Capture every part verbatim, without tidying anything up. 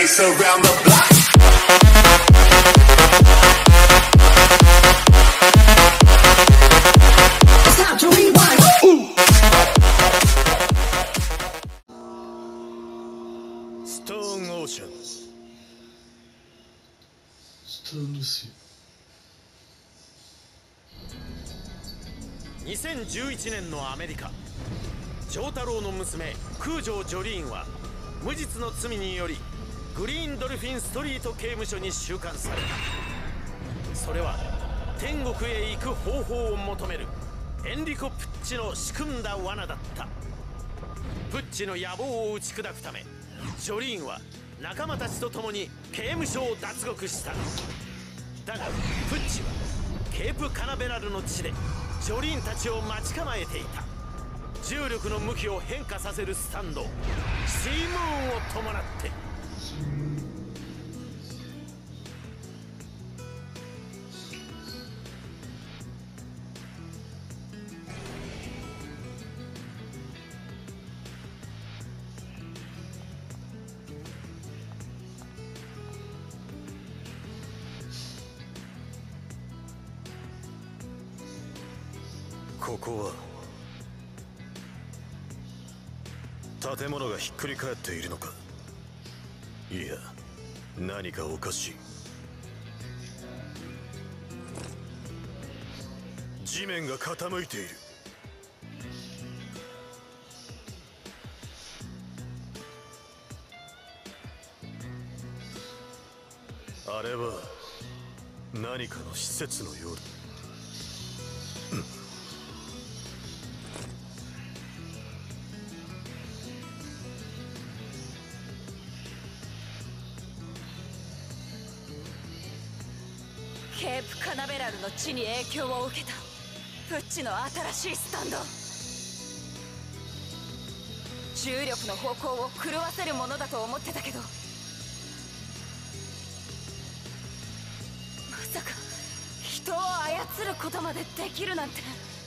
bass around the block. It's time to rewind. Ooh. Stone Ocean. Stone Ocean。 にせんじゅういちねんのアメリカ、丈太郎の娘空城ジョリーンは無実の罪によりグリーンドルフィンストリート刑務所に収監された。それは天国へ行く方法を求めるエンリコ・プッチの仕組んだ罠だった。プッチの野望を打ち砕くためジョリーンは仲間たちと共に刑務所を脱獄した。だがプッチはケープカナベラルの地でジョリーンたちを待ち構えていた。重力の向きを変化させるスタンドシームーンを伴ってここは建物がひっくり返っているのか。いや、何かおかしい。地面が傾いている。あれは何かの施設のようだ。 ケープカナベラルの地に影響を受けたプッチの新しいスタンド。重力の方向を狂わせるものだと思ってたけど、まさか人を操ることまでできるなんて。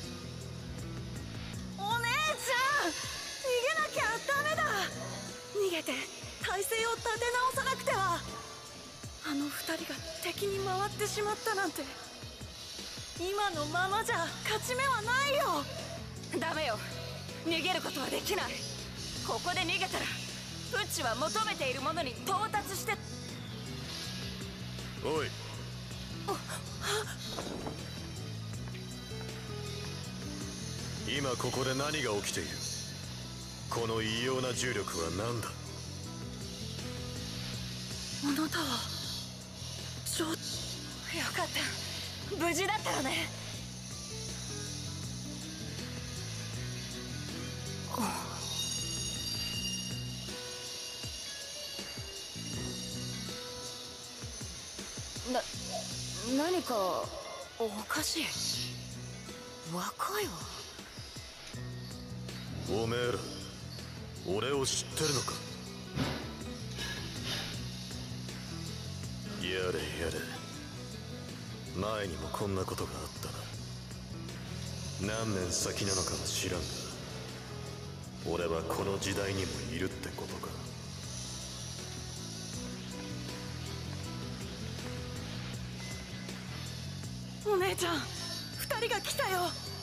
お姉ちゃん、逃げなきゃダメだ。逃げて体勢を立て直さなくては。あの二人が敵に回ってしまったなんて。今のままじゃ勝ち目はないよ。ダメよ、逃げることはできない。ここで逃げたらプッチは求めているものに到達して。 おい、今ここで何が起きている。この異様な重力は何だ。 あなたはちょっとよかった、無事だったよね。な、何かおかしい。若いわ。 おめえら俺を知ってるのか。やれやれ、前にもこんなことがあったな。何年先なのかは知らんが、俺はこの時代にもいるってことか。 お姉ちゃん、二人が来たよ。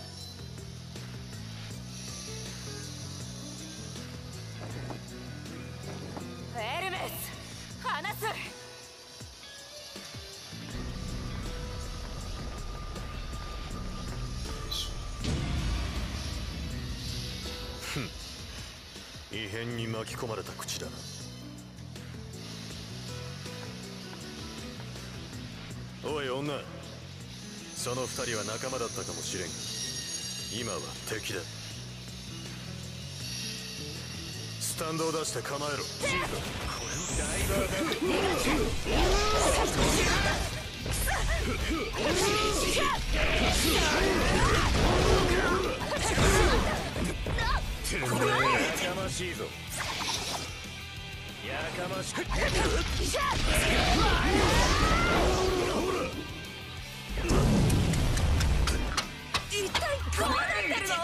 エルメス、離す。 異変に巻き込まれた口だな。おい女、その二人は仲間だったかもしれんが今は敵だ。スタンドを出して構えろ。やかましいぞ。やかましく一体どうなってるの。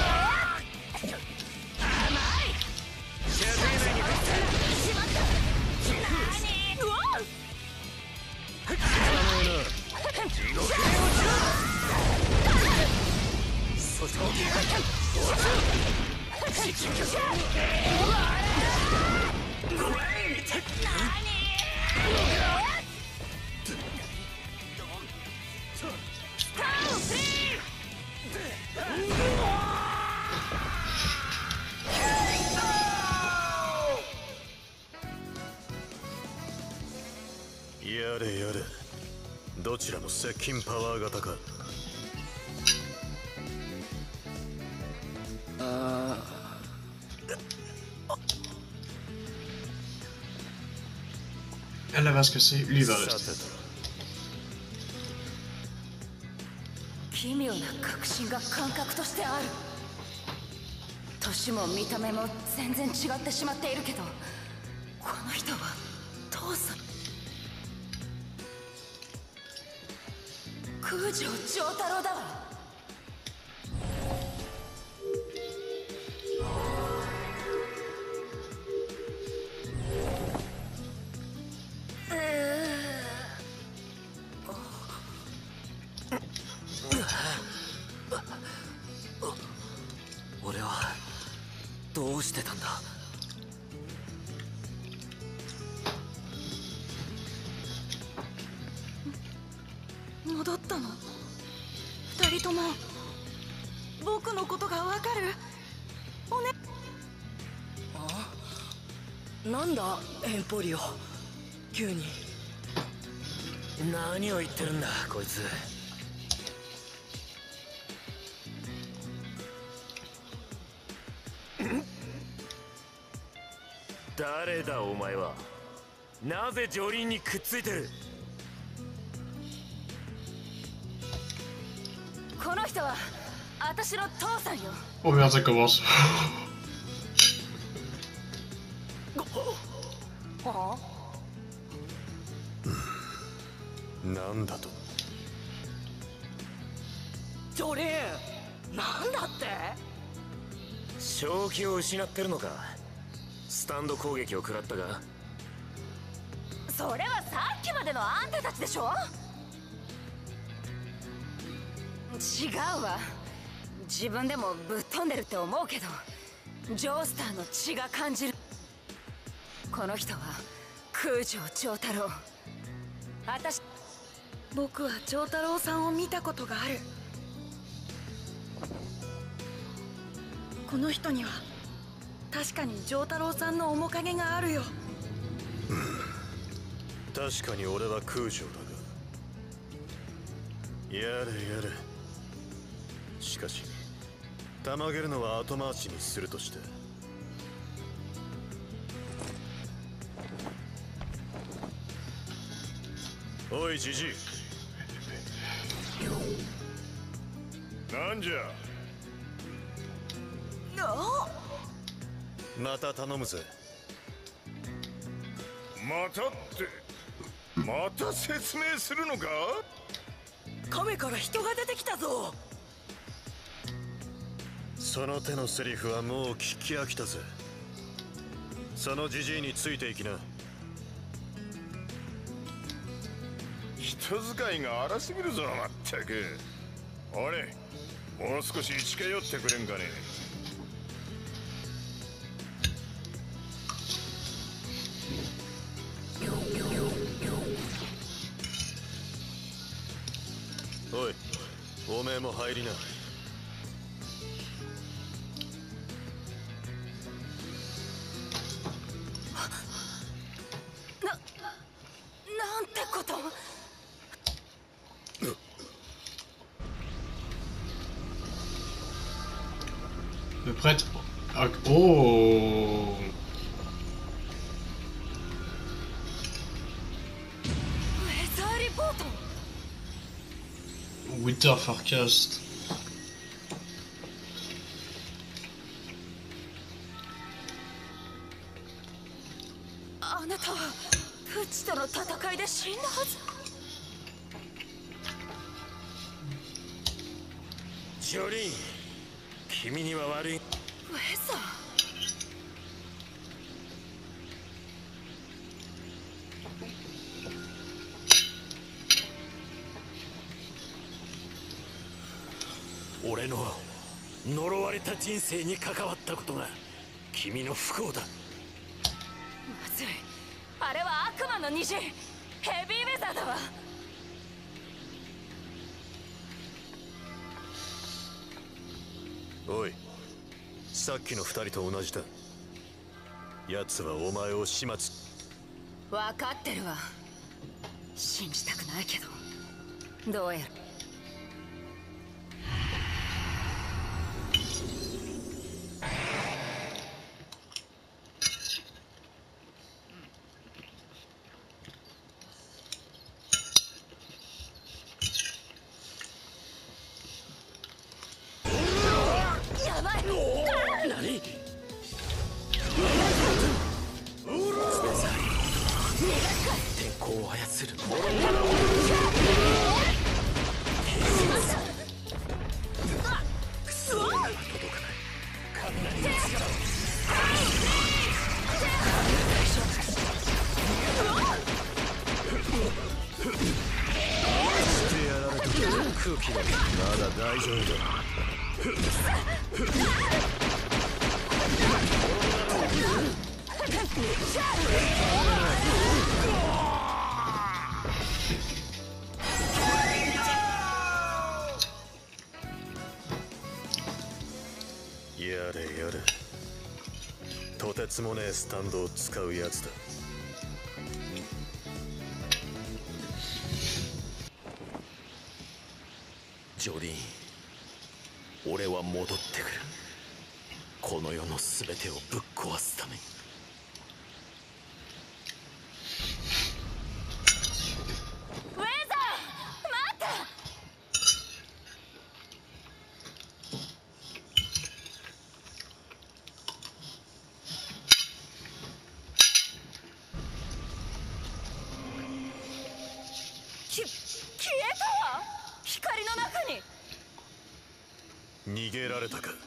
甘い。しまった。 やれやれ、どちらも接近パワー型か。 Elle va se casser, lui il va さ rester. てと、 奇妙な確信が感覚としてある。年も見た目も全然違ってしまっているけど、この人は父さん。空城城太郎だわ。 俺はどうしてたんだ。 戻ったの？二人とも僕のことがわかる？おね。 あ？なんだエンポリオ、急に。 何を言ってるんだこいつ。誰だお前は。なぜジョリーンにくっついてる。 この人は私の父さんよ。 Oh merde, ça commence. なんだと。 ジョリーン、なんだって？ 正気を失ってるのか。スタンド攻撃を食らったが。 それはさっきまでのあんたたちでしょ。違うわ。自分でもぶっ飛んでるって思うけど、ジョースターの血が感じる。この人は空城長太郎。私僕は長太郎さんを見たことがある。この人には確かに長太郎さんの面影があるよ。 確かに俺は空城だが。やれやれ。しかし、たまげるのは後回しにするとして。おいジジイ。なんじゃ。また頼むぜ。 またって、また説明するのか。 亀から人が出てきたぞ。 その手のセリフはもう聞き飽きたぜ。そのジジイについていきな。 人使いが荒すぎるぞまったく。俺もう少し近寄ってくれんかね。 おい、おめえも入りな。 な、なんてこと。 Le prêtre. Ah, oh. ウェザーリポート。 Winter Forecast. あなたはプッチとの戦いで死んだはず。 ジョリーン、君には悪い。 ウェザー。 俺の呪われた人生に関わったことが君の不幸だ。 まずい、あれは悪魔の虹、ヘビーウェザーだわ。 おい、さっきの二人と同じだ。奴はお前を始末。 分かってるわ。信じたくないけど、どうやらやばい。 何？天候を操るもの。クソは届かない。雷の力を。してやられた空気だ。まだ大丈夫だ。やれやれ、とてつもねえスタンドを使うやつだ。ジョリーン、俺は戻ってくる。この世の全てをぶっ壊すために。 ウェザー、待って。き、消えたわ。光の中に。 逃げられたか。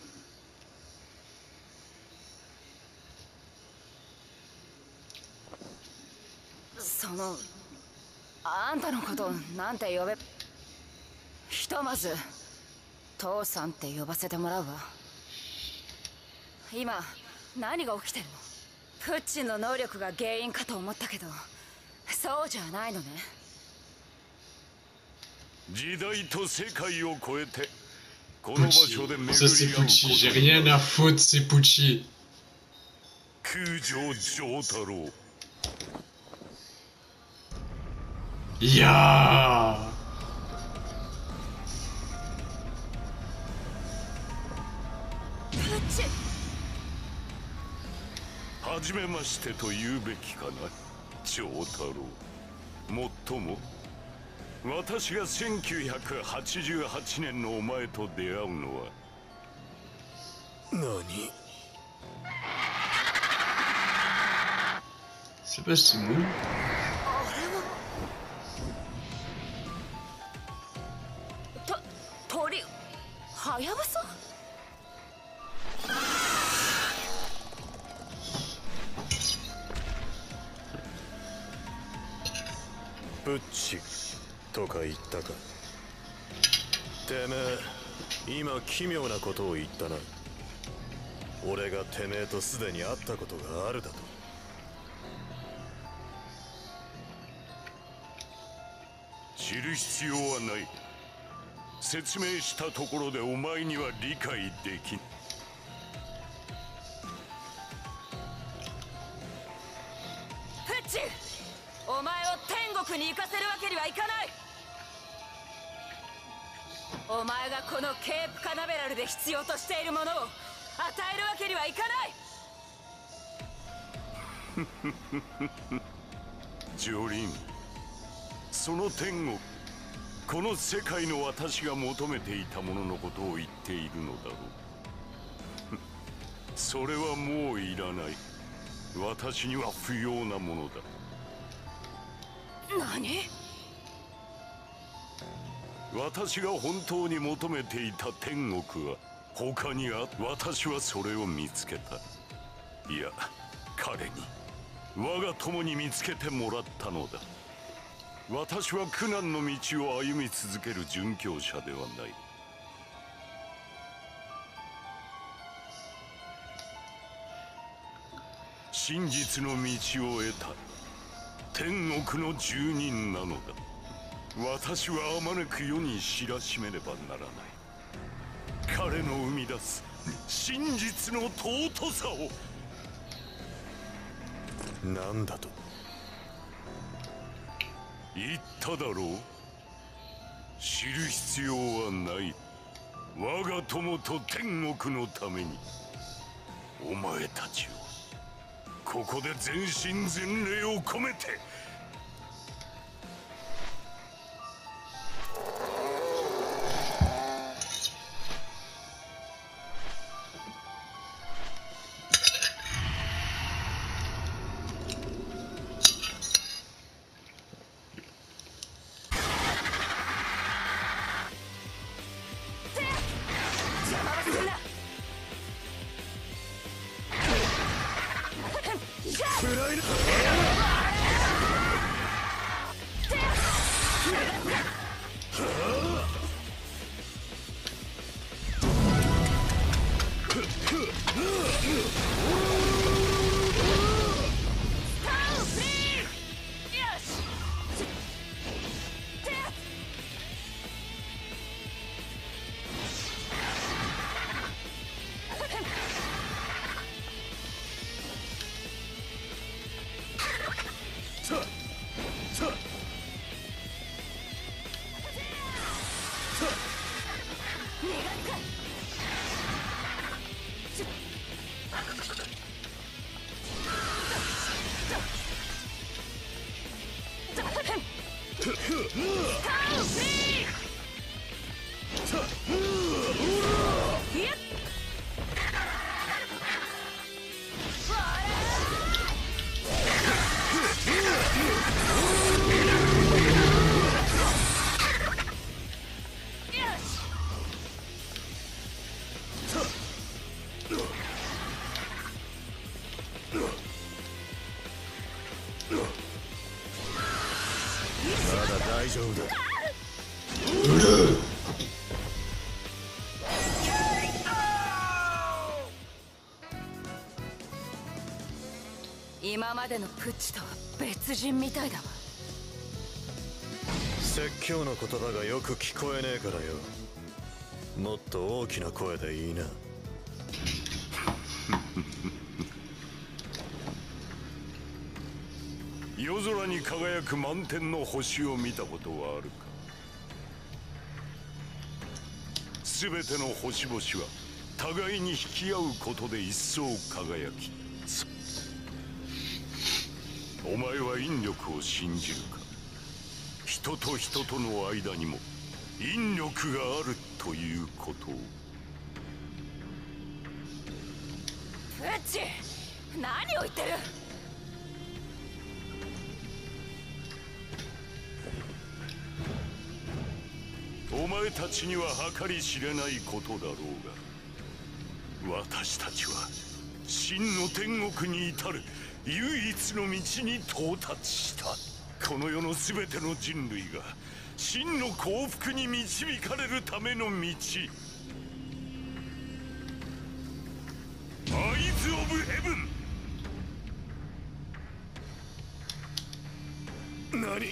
その、あんたのことなんて呼べ。ひとまず父さんって呼ばせてもらうわ。今何が起きてるの？プッチの能力が原因かと思ったけど、そうじゃないのね。 時代と世界を超えてこの場 Pucci. 所で巡り合う Ça c'est こと Pucci. J'ai に rien な à る。 foutre, c'est Pucci. 空城城太郎。 いやプッチ。 初めましてと言うべきかな、城太郎。もっとも私がせんきゅうひゃくはちじゅうはちねんのお前と出会うのは。 何？ c'est pas si bon. と、鳥、はやぶさ。 プッチとか言ったか。てめえ今奇妙なことを言ったな。俺がてめえとすでに会ったことがあるだと。 知る必要はない。説明したところでお前には理解できん。 プッチ、お前を天国に行かせるわけにはいかない。お前がこのケープカナベラルで必要としているものを与えるわけにはいかない。 ジョリン、その天国、この世界の私が求めていたもののことを言っているのだろう。それはもういらない。私には不要なものだ。 何？ 私が本当に求めていた天国は他にあ、私はそれを見つけた。いや、彼に我が友に見つけてもらったのだ。私は苦難の道を歩み続ける殉教者ではない。 真実の道を得た天国の住人なのだ。私はあまねく世に知らしめねばならない彼の生み出す真実の尊さを。 なんだと言っただろう。知る必要はない。我が友と天国のためにお前たちをここで全身全霊を込めて。 大丈夫だ。 今までのプッチとは別人みたいだわ。 説教の言葉がよく聞こえねえからよ。もっと大きな声でいいな。 夜空に輝く満天の星を見たことはあるか。全ての星々は互いに引き合うことで一層輝き、お前は引力を信じるか。人と人との間にも引力があるということを。 プッチ、何を言ってる。 お前たちには計り知れないことだろうが、私たちは真の天国に至る唯一の道に到達した。この世の全ての人類が真の幸福に導かれるための道、アイズ・オブ・ヘブン。何？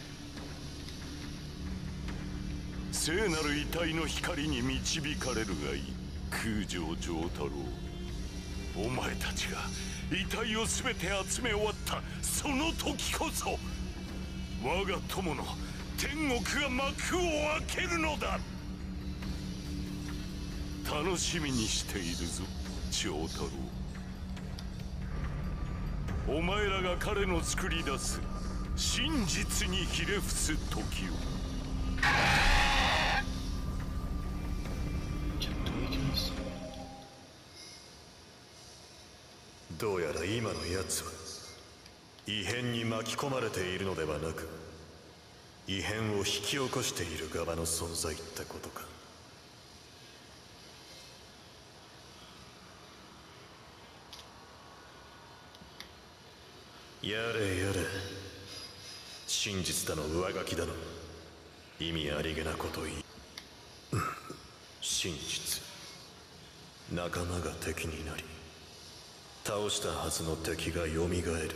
聖なる遺体の光に導かれるがいい。空城城太郎、お前たちが遺体を全て集め終わったその時こそ我が友の天国が幕を開けるのだ。楽しみにしているぞ城太郎。お前らが彼の作り出す真実にひれ伏す時を。 どうやら今のやつは異変に巻き込まれているのではなく、異変を引き起こしている側の存在ってことか。やれやれ、真実だの上書きだの意味ありげなこと言い、真実、仲間が敵になり倒したはずの敵がよみがえる。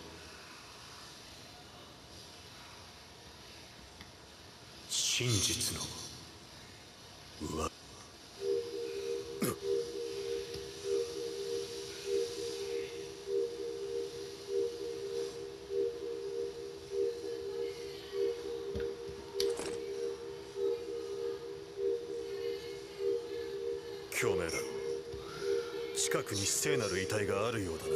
真実の上共鳴だ。近くに聖なる遺体があるようだな。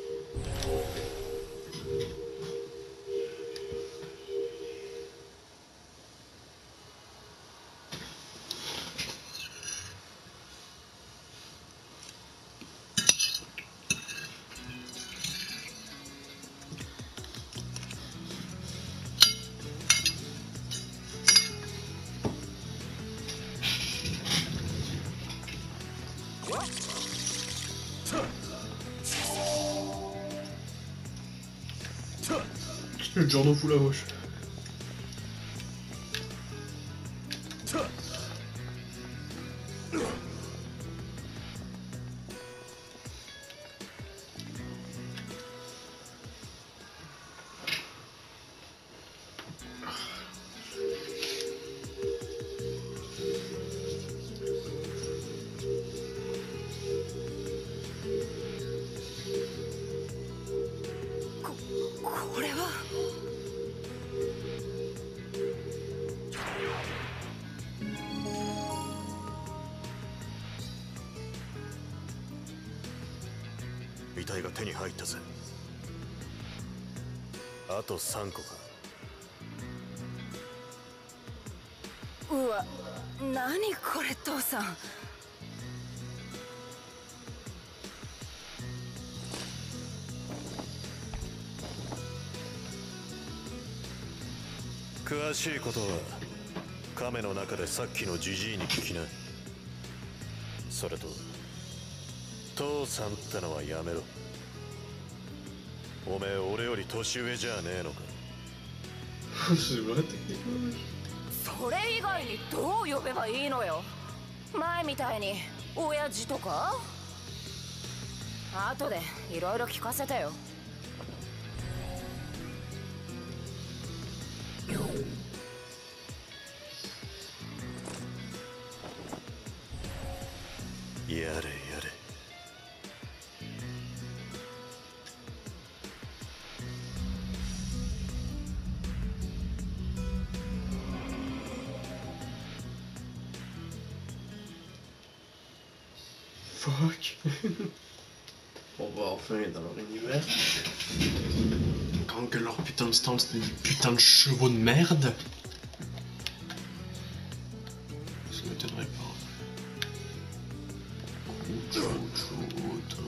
Le Giorno fout la roche.遺体が手に入ったぜ。あとさんこか。 うわ、何これ父さん。 詳しいことは亀の中でさっきのジジイに聞きな。それと父さんってのはやめろ。おめえ俺より年上じゃねえのか。 それ以外にどう呼べばいいのよ。前みたいに親父とか。後でいろいろ聞かせてよ。 やれやれ。 Fuck. On va enfin être dans leur univers. Quand que leur putain de stand c'était des putains de chevaux de merde. Ça m'étonnerait pas. Autre, autre, autre.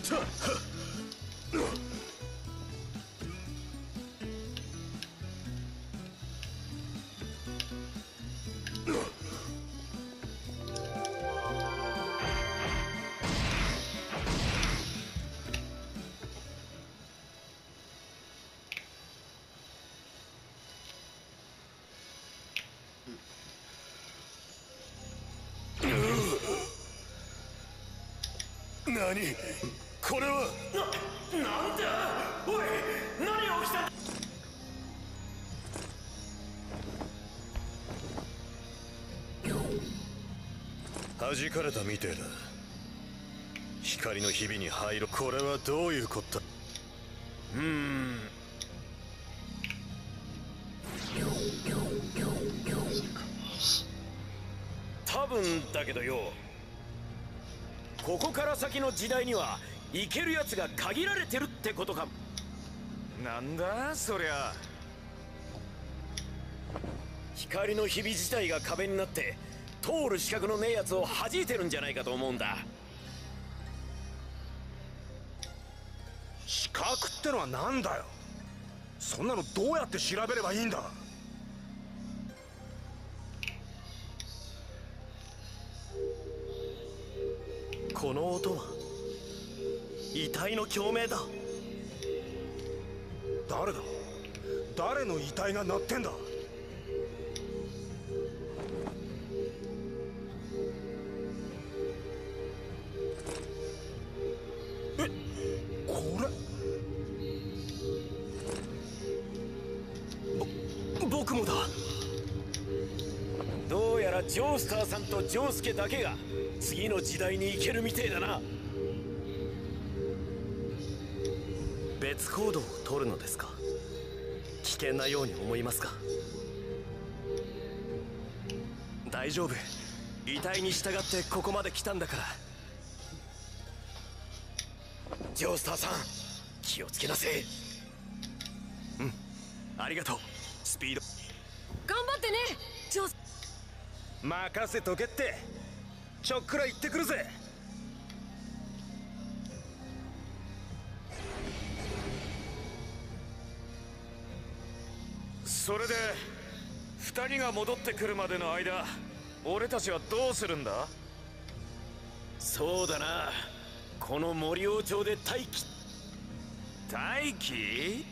何これは。 な、なんだ。おい、何が起きた。 弾かれたみてえだ。光のひびに入る。これはどういうこった。 うーん。多分だけどよ、ここから先の時代には行けるやつが限られてるってことか。なんだそりゃ。光のひび自体が壁になって通る資格のねえやつを弾いてるんじゃないかと思うんだ。 資格ってのはなんだよ。そんなのどうやって調べればいいんだ。 この音は遺体の共鳴だ。 誰だ。誰の遺体が鳴ってんだ。え、これ。 ぼ僕もだ。 どうやらジョースターさんとジョースケだけが次の時代に行けるみてえだな。 別行動を取るのですか。危険なように思いますが。大丈夫。遺体に従ってここまで来たんだから。 ジョースターさん、気をつけなせえ。 うん、ありがとう。スピード頑張ってねジョー。 任せとけって。ちょっくら行ってくるぜ。 それで二人が戻ってくるまでの間、俺たちはどうするんだ。そうだな、この森王町で待機。待機？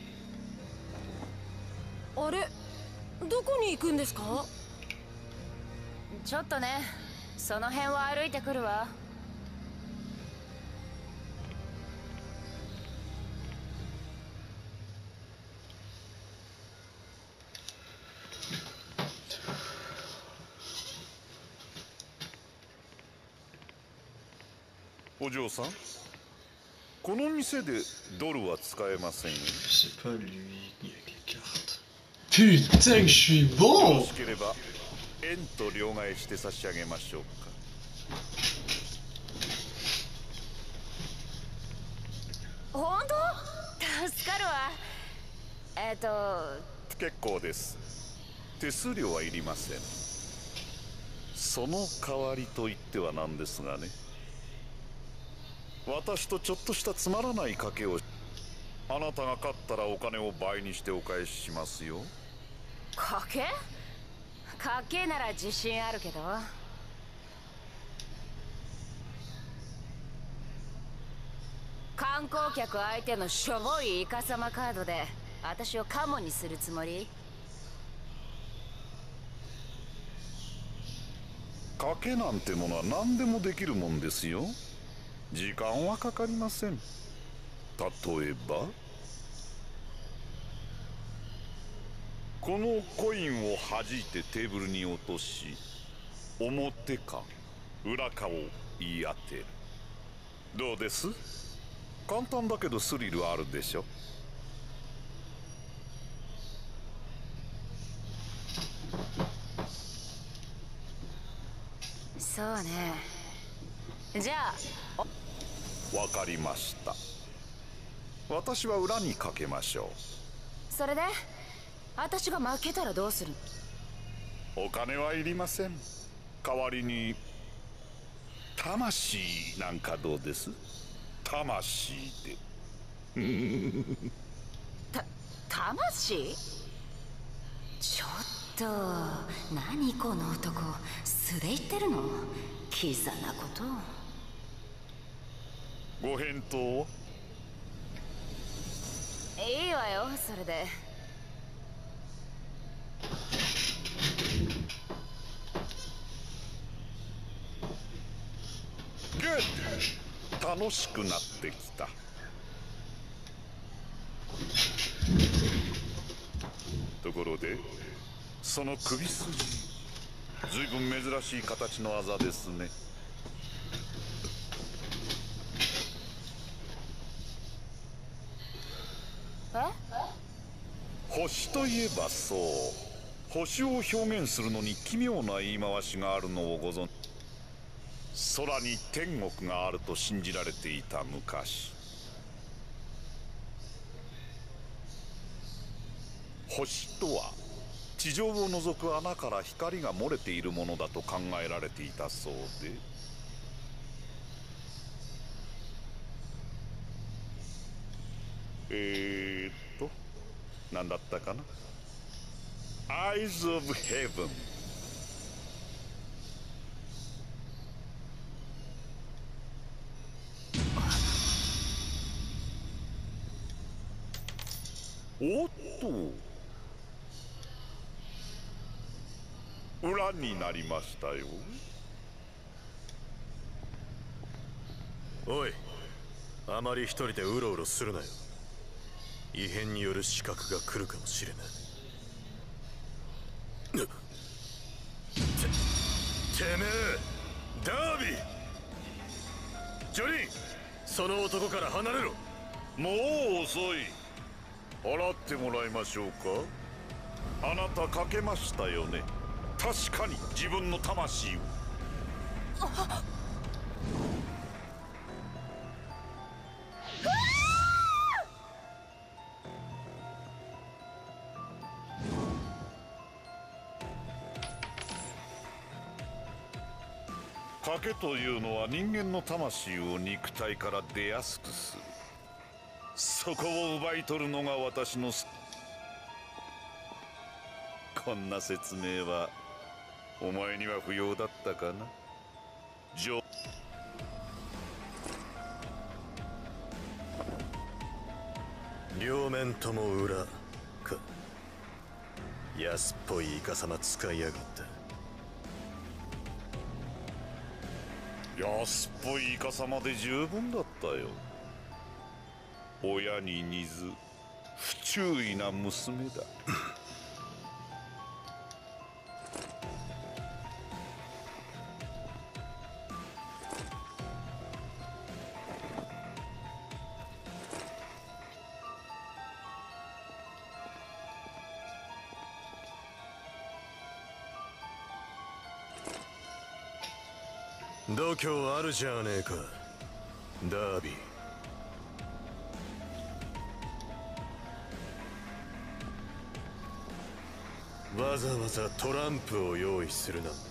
あれ、どこに行くんですか。 ちょっとね、その辺は歩いてくるわ。 お嬢さん、この店でドルは使えませんよ。 C'est pas lui, il y a des cartes. Putain que je suis よ bon! ろしければ円と両替して差し上げましょうか。 本当？助かるわ。えっと結構です。手数料はいりません。その代わりと言ってはなんですがね、私とちょっとしたつまらない賭けを。あなたが勝ったらお金を倍にしてお返ししますよ。 賭け？賭けなら自信あるけど。観光客相手のしょぼいイカサマカードで私をカモにするつもり？ 賭けなんてものは何でもできるもんですよ。時間はかかりません。例えばこのコインを弾いてテーブルに落とし、表か裏かを言い当てる。どうです？簡単だけどスリルあるでしょ。 そうね。じゃあわかりました。私は裏にかけましょう。 それで私が負けたらどうする？ お金はいりません。代わりに魂なんかどうです？ 魂で。 た魂？ちょっと何この男、素で言ってるの？キザなこと。 ご返答は？ いいわよ、それで。 グッド、楽しくなってきた。ところでその首筋、ずいぶん珍しい形のあざですね。 え？ 星といえばそう、星を表現するのに奇妙な言い回しがあるのをご存知。空に天国があると信じられていた昔、星とは地上を覗く穴から光が漏れているものだと考えられていたそうで、えーっと何だったかな。 Eyes of Heaven。おっと、裏になりましたよ。 おい、あまり一人でうろうろするなよ。異変による刺客が来るかもしれない。て、てめえダービー、ジョリーン、その男から離れろ。 もう遅い。払ってもらいましょうか。あなたかけましたよね、確かに自分の魂を。賭けというのは人間の魂を肉体から出やすくする。そこを奪い取るのが私のす。こんな説明はお前には不要だったかな。ジョ両面とも裏か。安っぽいイカ様使いやがった。 安っぽいイカ様で十分だったよ。親に似ず不注意な娘だ。 度胸あるじゃねえか、ダービー。わざわざトランプを用意するなんて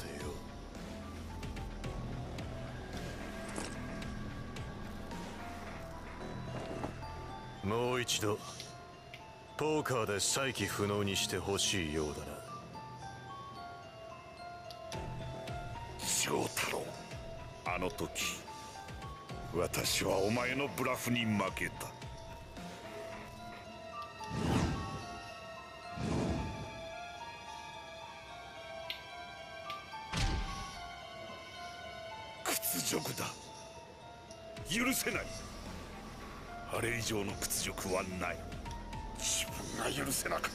よ。もう一度ポーカーで再起不能にしてほしいようだな。 翔太郎、あの時私はお前のブラフに負けた。屈辱だ、許せない。あれ以上の屈辱はない。自分が許せなかった。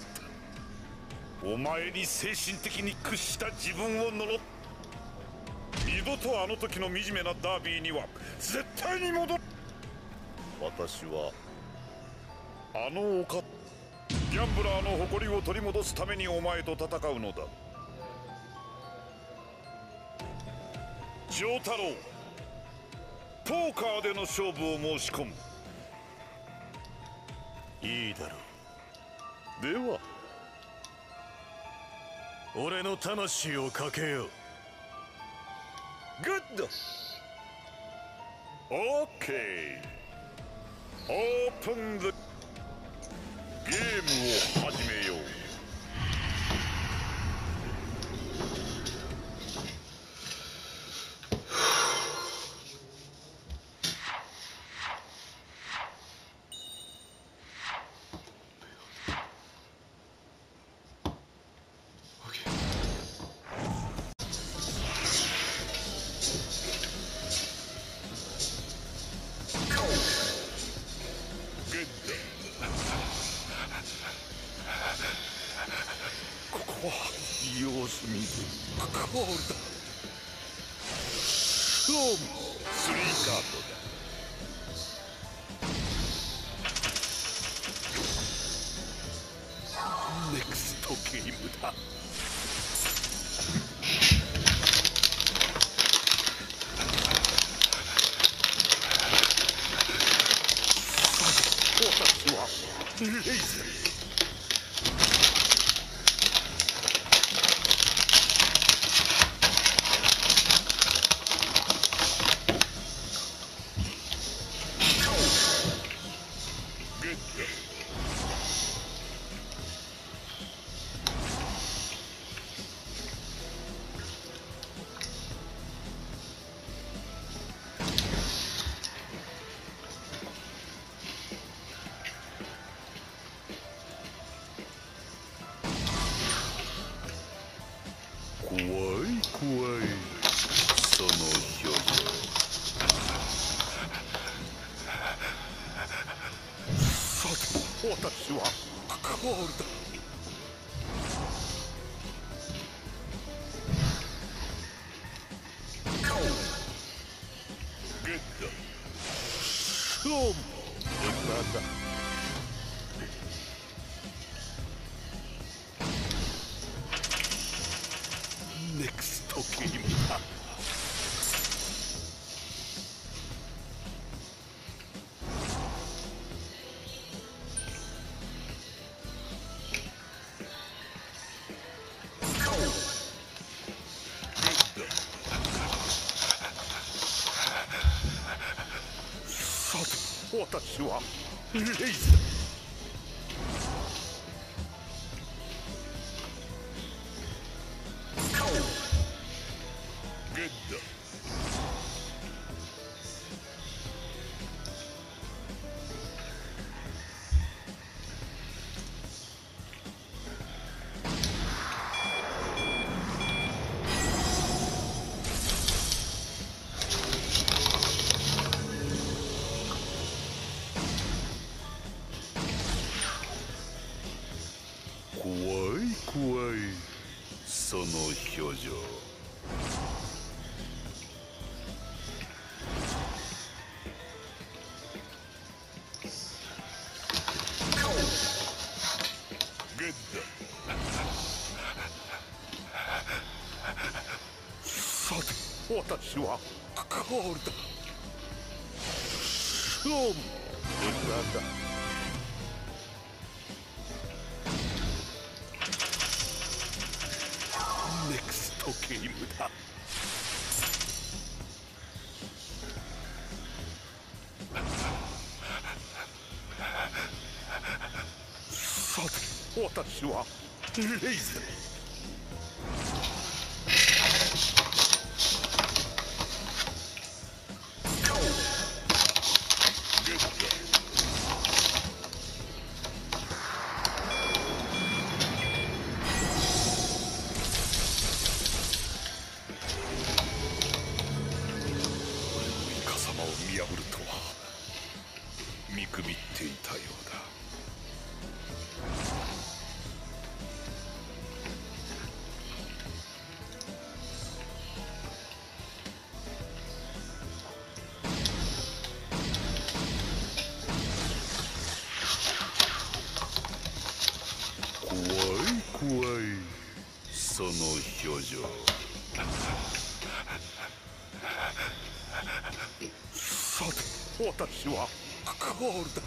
お前に精神的に屈した自分を呪った。二度とあの時の惨めなダービーには絶対に戻る。私はあの丘、ギャンブラーの誇りを取り戻すためにお前と戦うのだ。丈太郎、ポーカーでの勝負を申し込む。 いいだろう。では俺の魂をかけよう。 グッド。オッケー。 Open the ゲームを始めよう。様子見ずコールだ。勝負スリーカードだ。ネクストゲームだ。私はレイズ。怖い怖いその表情。さて私はコールだ。ゲット勝負なんだ。ネクストゲームだ。さて私はレイズだ。怖い怖いその表情。ゲットさて私はコールだ。勝負なんだ。ネクストゲームだ。さて私はレイズだ。ゲット見破るとは見くびっていたようだ。怖い怖いその表情。さて私はコールだ。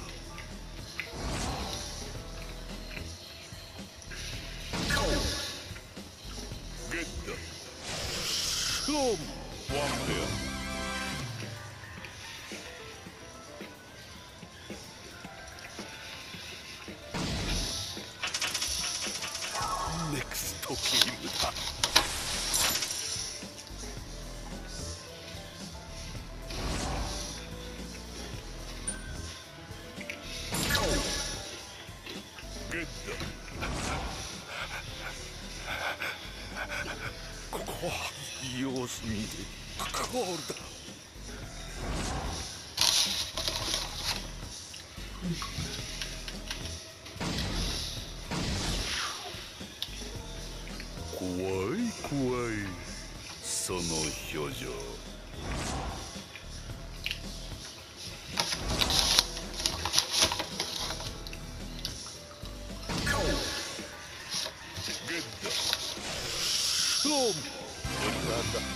ゲット勝負ワンペア。 ゲームだ。グッド。ここは様子見でゴールだ。怖い怖いその表情。グッド。どうも。なんだ。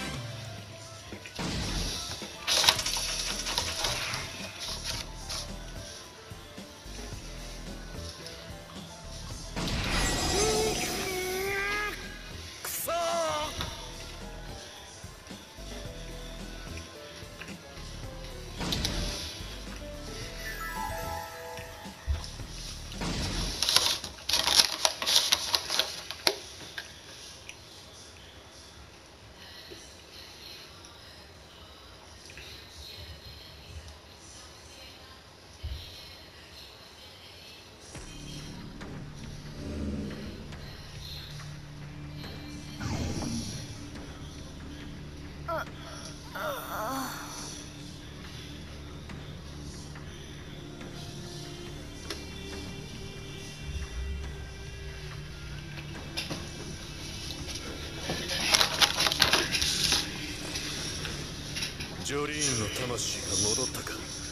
くそー。ジョリーンの魂が戻ったか。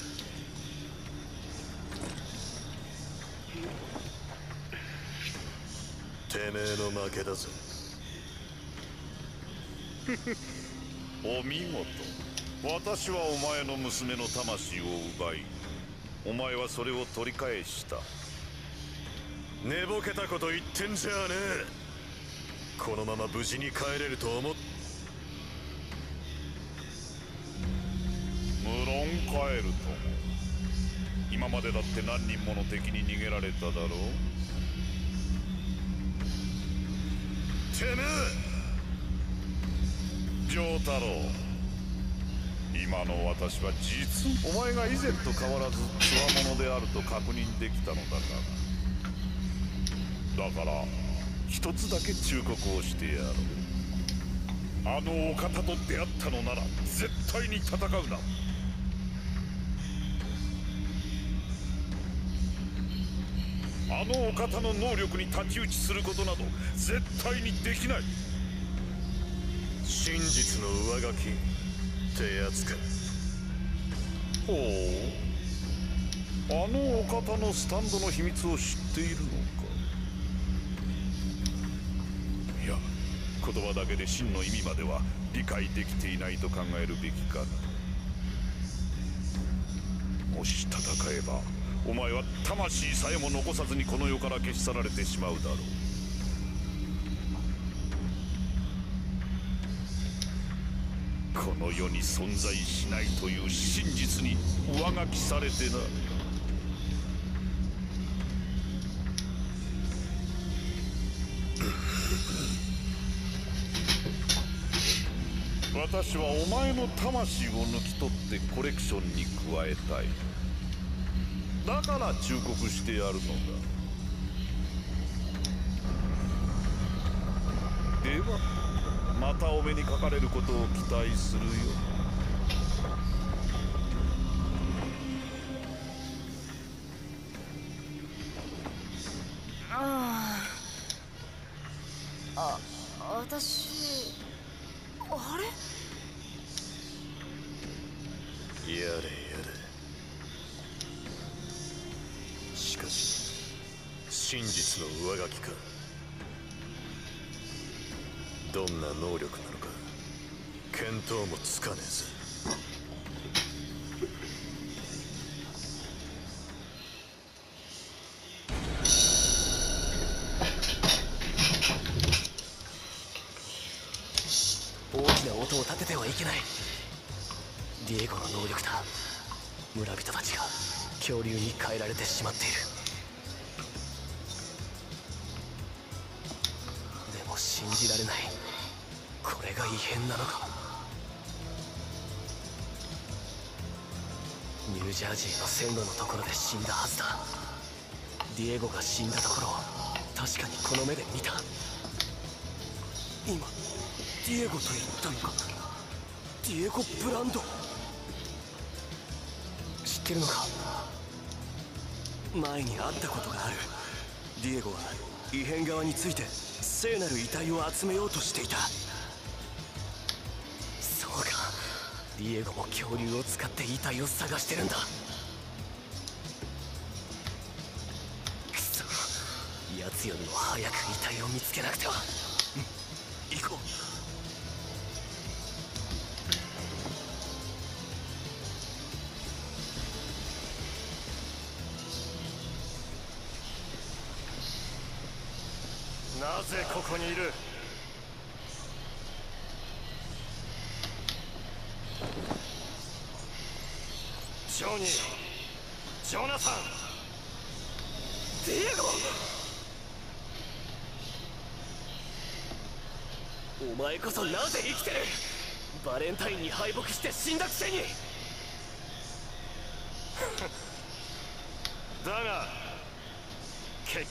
てめえの負けだぜ。 お見事。私はお前の娘の魂を奪い、お前はそれを取り返した。 寝ぼけたこと言ってんじゃねえ。このまま無事に帰れると思っ無論帰るとも。今までだって何人もの敵に逃げられただろう。 てめえ丈太郎、今の私は実にお前が以前と変わらず強者であると確認できたのだからだから一つだけ忠告をしてやろう。あのお方と出会ったのなら絶対に戦うな。あのお方の能力に太刀打ちすることなど絶対にできない。 真実の上書きってやつか。 ほう、あのお方のスタンドの秘密を知っているのか。いや、言葉だけで真の意味までは理解できていないと考えるべきかな。もし戦えばお前は魂さえも残さずにこの世から消し去られてしまうだろう。この世に存在しないという真実に上書きされてな。私はお前の魂を抜き取ってコレクションに加えたい。だから忠告してやるのだ。ではまたお目にかかれることを期待するよ。 ああ、あ、私あれやれやれ。しかし真実の上書きか。どんな能力なのか見当もつかねえぜ。 大きな音を立ててはいけない。ディエゴの能力だ。村人たちが恐竜に変えられてしまっている。で信じられない。これが異変なのか。ニュージャージーの線路のところで死んだはずだ。ディエゴが死んだところを確かにこの目で見た。今ディエゴと言ったのか。ディエゴ・ブランド。知ってるのか。前に会ったことがある。ディエゴは異変側について聖なる遺体を集めようとしていた。そうか、ディエゴも恐竜を使って遺体を探してるんだ。くそ、奴よりも早く遺体を見つけなくては。行こう。 なぜここにいる。ジョニー、ジョナサン、 ディエゴ、お前こそなぜ生きてる。バレンタインに敗北して死んだくせに。 だがけ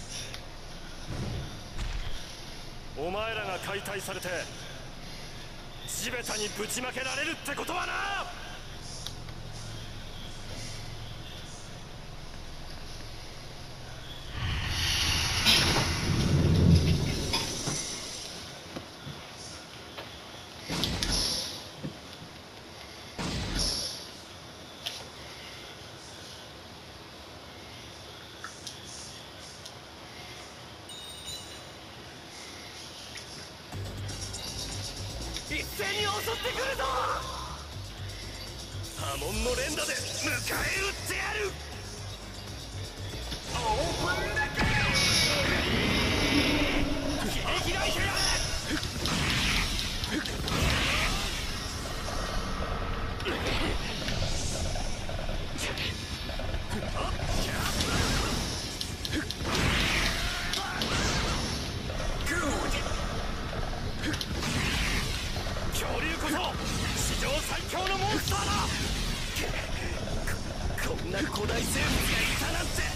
お前らが解体されて地べたにぶちまけられるってことはな。 一斉に襲ってくるぞ。波紋の連打で迎え撃ってやる。オープンだけ切り開いてやれ。恐竜こそ史上最強のモンスターだ。こ、こんな古代生物がいたなんて。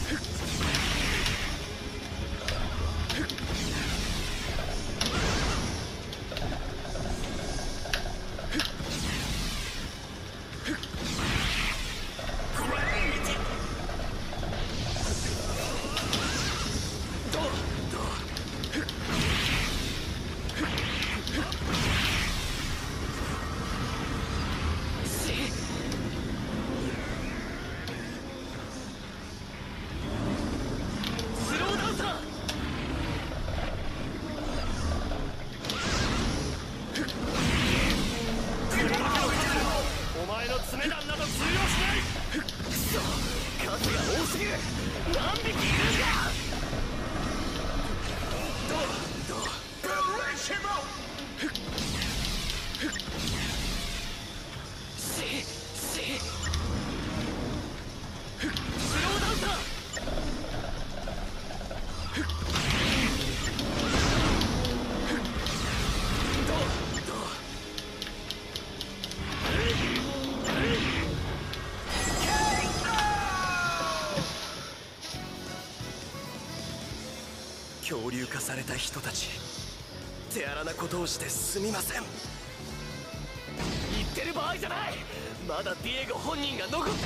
恐竜化された人たち、手荒なことをしてすみません。言ってる場合じゃない。まだディエゴ本人が残ってる。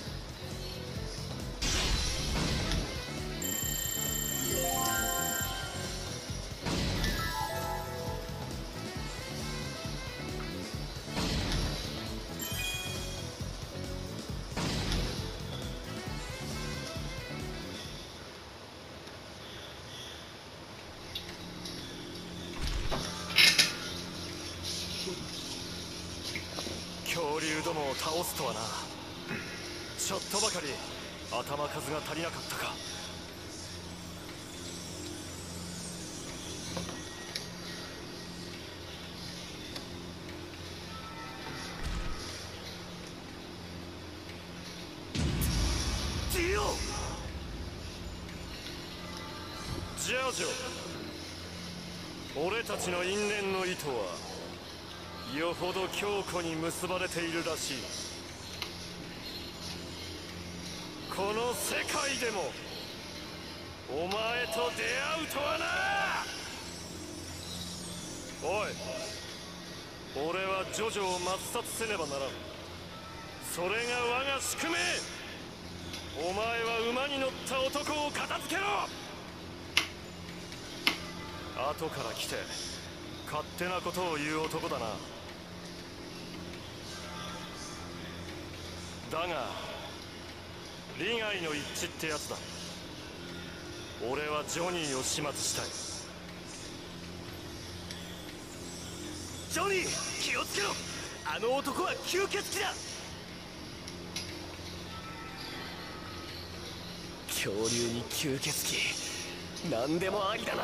恐竜どもを倒すとはな。ちょっとばかり頭数が足りなかったか。ディオ、ジョージョ、 俺たちの因縁の糸はよほど強固に結ばれているらしい。この世界でもお前と出会うとはな。おい、俺はジョジョを抹殺せねばならん。それが我が宿命。お前は馬に乗った男を片付けろ。後から来て勝手なことを言う男だな。だが利害の一致ってやつだ。俺はジョニーを始末したい。 ジョニー、気をつけろ。あの男は吸血鬼だ。恐竜に吸血鬼、何でもありだな。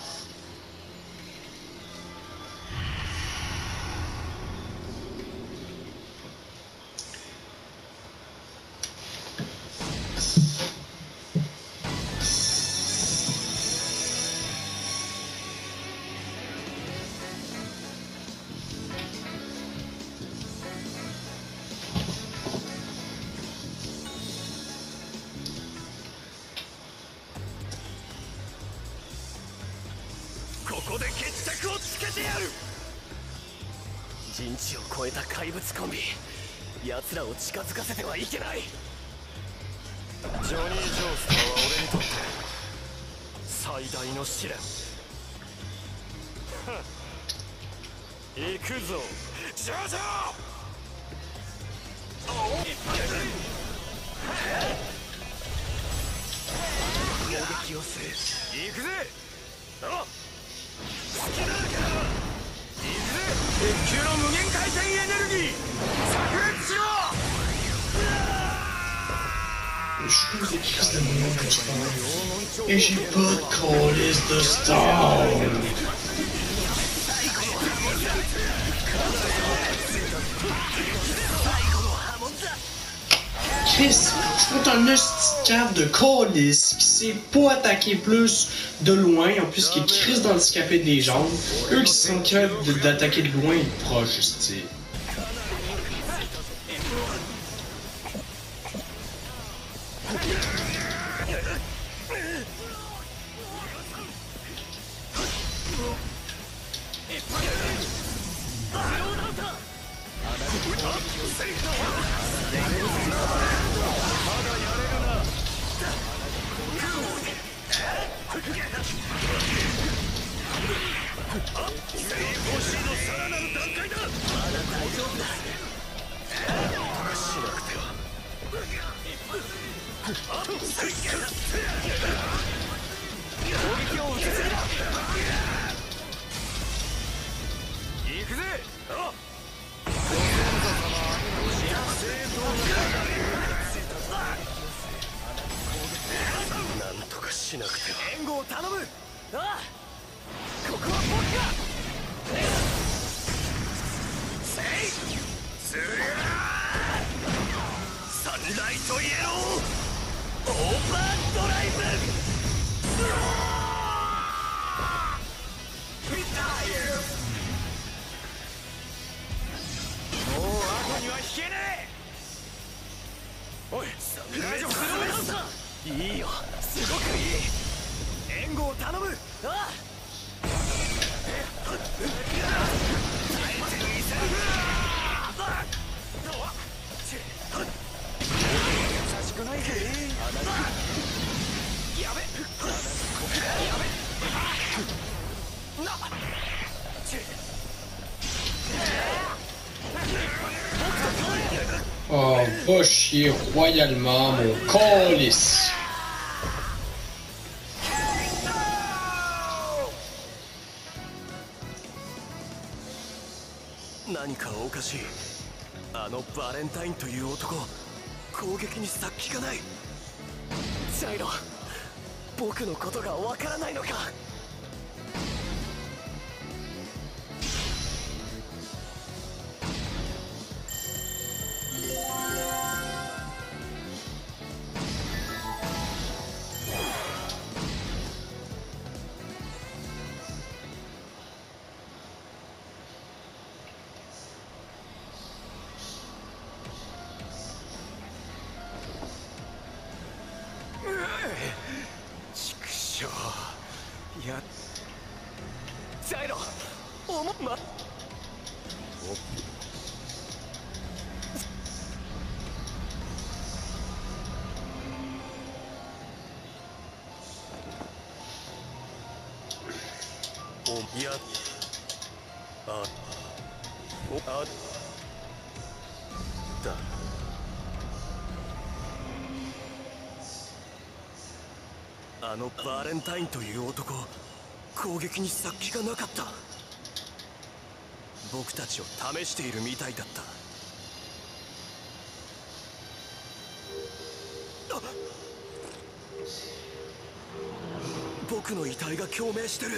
ここで決着をつけてやる。人知を超えた怪物コンビ、奴らを近づかせてはいけない。 ジョニー・ジョースターは俺にとって最大の試練。行くぞジョジョ。 攻撃をする。 行くぜ。あ、 好きなのか。行くぜ。鉄球の無限回転エネルギー炸裂しろ。 Je trouve des crises de moments quand je parle. Et j'ai pas de calice de stone. Chris, je compte un petit cave de calice qui sait pas attaquer plus de loin, en plus qui est Chris d'handicapé des jambes. Eux qui sont capables d'attaquer de loin et de proche, juste, tu sais. 援護を頼む。ああ、ここは僕が。せいスリャーサンライトイエローオーバードライブ。もう後には引けねえ。おい、大丈夫か。いいよ、すごくいい。援護を頼む。ああ、優しくないぜ。やべやべなっ。 Oh, va chier royalement, mon calice. 何かおかしい。あのバレンタインという男、攻撃に殺気がない。ジャイロ、僕のことがわからないのか。 やジャイロおもまおやあおあだあのバーレンタインという男攻撃に殺気がなかった。僕たちを試しているみたいだった。僕の遺体が共鳴してる。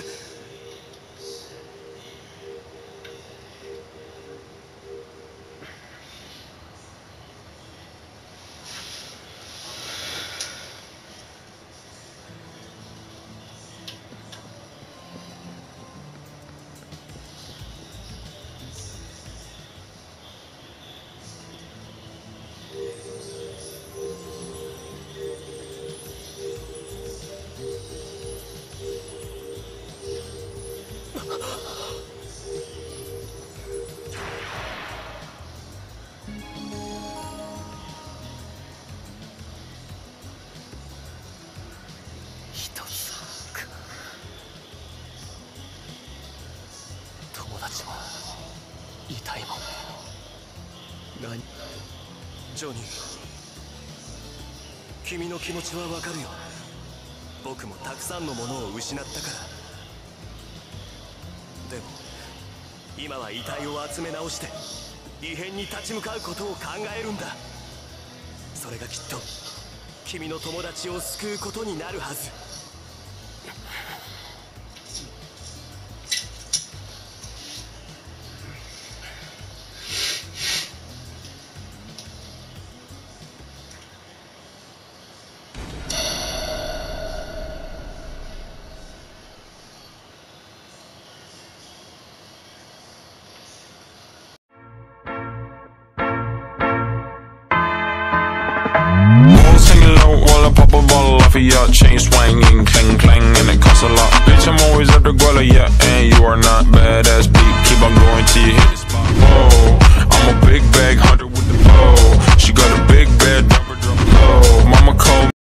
ジョニー、君の気持ちはわかるよ。僕もたくさんのものを失ったから。でも今は遺体を集め直して異変に立ち向かうことを考えるんだ。それがきっと君の友達を救うことになるはず。 Your chain swinging, clang clang, and it costs a lot. Bitch, I'm always at the guala, yeah, and you are not badass.